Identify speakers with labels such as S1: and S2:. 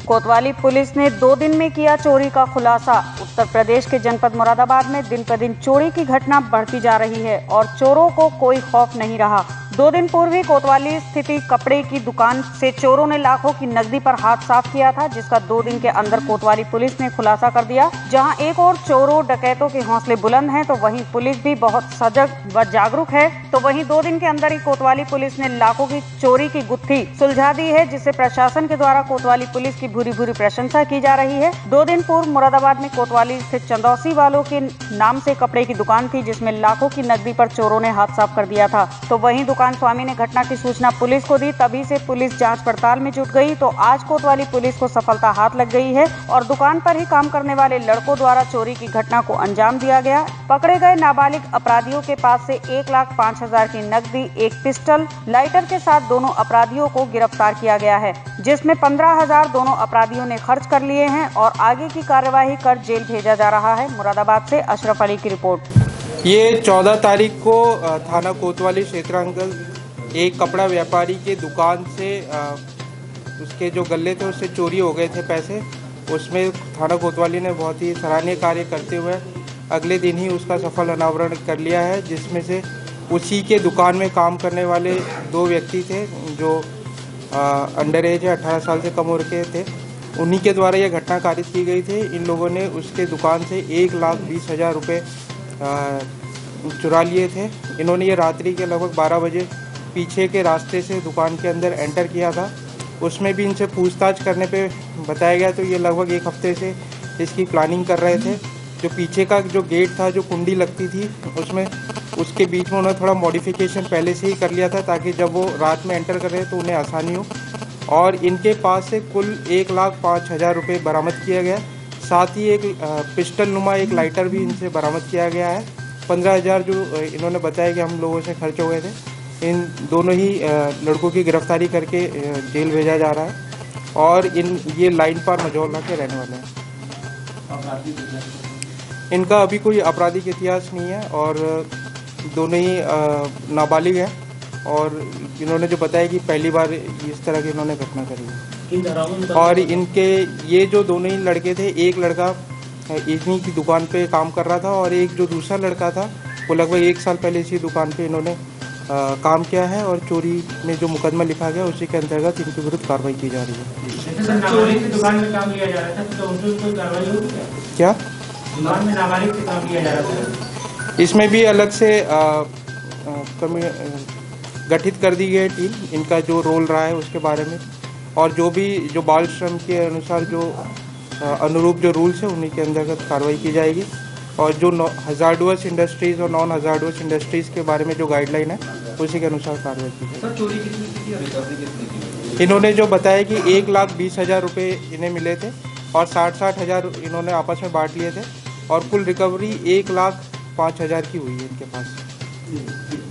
S1: कोतवाली पुलिस ने 2 दिन में किया चोरी का खुलासा। उत्तर प्रदेश के जनपद मुरादाबाद में दिन प्रतिदिन चोरी की घटना बढ़ती जा रही है और चोरों को कोई खौफ नहीं रहा। 2 दिन पूर्व ही कोतवाली स्थित कपड़े की दुकान से चोरों ने लाखों की नकदी पर हाथ साफ किया था, जिसका 2 दिन के अंदर कोतवाली पुलिस ने खुलासा कर दिया। जहां एक और चोरों डकैतों के हौसले बुलंद हैं, तो वहीं पुलिस भी बहुत सजग व जागरूक है। तो वहीं 2 दिन के अंदर ही कोतवाली पुलिस ने लाखों की चोरी की गुत्थी सुलझा दी है, जिससे प्रशासन के द्वारा कोतवाली पुलिस की भूरी भूरी प्रशंसा की जा रही है। 2 दिन पूर्व मुरादाबाद में कोतवाली स्थित चंदौसी वालों के नाम से कपड़े की दुकान थी, जिसमें लाखों की नकदी पर चोरों ने हाथ साफ कर दिया था। तो वहीं दुकान स्वामी ने घटना की सूचना पुलिस को दी, तभी से पुलिस जांच पड़ताल में जुट गई। तो आज कोतवाली पुलिस को सफलता हाथ लग गई है और दुकान पर ही काम करने वाले लड़कों द्वारा चोरी की घटना को अंजाम दिया गया। पकड़े गए नाबालिग अपराधियों के पास से 1,05,000 की नकदी, एक पिस्टल, लाइटर के साथ दोनों अपराधियों को गिरफ्तार किया गया है, जिसमें 15,000 दोनों अपराधियों ने खर्च कर लिए हैं और आगे की कार्यवाही कर जेल भेजा जा रहा है। मुरादाबाद से अशरफ अली की रिपोर्ट।
S2: ये 14 तारीख को थाना कोतवाली क्षेत्रांचल एक कपड़ा व्यापारी के दुकान से उसके जो गल्ले थे उससे चोरी हो गए थे पैसे। उसमें थाना कोतवाली ने बहुत ही सराहनीय कार्य करते हुए अगले दिन ही उसका सफल अनावरण कर लिया है, जिसमें से उसी के दुकान में काम करने वाले 2 व्यक्ति थे जो अंडर एज है, 18 साल से कम उम्र के थे। उन्हीं के द्वारा यह घटना कारित की गई थी। इन लोगों ने उसके दुकान से 1,20,000 रुपये चुरा लिए थे। इन्होंने ये रात्रि के लगभग 12 बजे पीछे के रास्ते से दुकान के अंदर एंटर किया था। उसमें भी इनसे पूछताछ करने पे बताया गया तो ये लगभग 1 हफ्ते से इसकी प्लानिंग कर रहे थे। जो पीछे का जो गेट था, जो कुंडी लगती थी उसमें, उसके बीच में उन्होंने थोड़ा मॉडिफिकेशन पहले से ही कर लिया था ताकि जब वो रात में एंटर कर रहे तो उन्हें आसानी हो। और इनके पास से कुल 1,05,000 रुपये बरामद किया गया। साथ ही एक पिस्टल नुमा एक लाइटर भी इनसे बरामद किया गया है। 15,000 जो इन्होंने बताया कि हम लोगों से खर्च हो गए थे। इन दोनों ही लड़कों की गिरफ्तारी करके जेल भेजा जा रहा है और ये लाइन पर मजौला के रहने वाले हैं। इनका अभी कोई आपराधिक इतिहास नहीं है और दोनों ही नाबालिग हैं और इन्होंने जो बताया कि पहली बार इस तरह की इन्होंने घटना करी है। और इनके ये जो दोनों ही लड़के थे, एक लड़का इन्हीं की दुकान पे काम कर रहा था और एक जो दूसरा लड़का था वो लगभग 1 साल पहले इसी दुकान पे इन्होंने काम किया है और चोरी में जो मुकदमा लिखा गया उसी के अंतर्गत इनके विरुद्ध कार्रवाई की जा रही है।
S3: चोरी की दुकान में काम किया जा रहा था तो उनकी कोई कार्रवाई होगी
S2: क्या?
S3: दुकान में नाबालिग से काम किया जा रहा था,
S2: इसमें भी अलग से गठित कर दी गई टीम, इनका जो रोल रहा है उसके बारे में और जो बाल श्रम के अनुसार जो अनुरूप जो रूल्स है उन्हीं के अंतर्गत कार्रवाई की जाएगी। और जो हजार्डुअस इंडस्ट्रीज़ और नॉन हजार्डुअस इंडस्ट्रीज़ के बारे में जो गाइडलाइन है उसी के अनुसार कार्रवाई की जाएगी।
S3: चोरी कितनी
S2: इन्होंने जो बताया कि 1,20,000 रुपये इन्हें मिले थे और 60,000 इन्होंने आपस में बांट लिए थे और कुल रिकवरी 1,05,000 की हुई है इनके पास।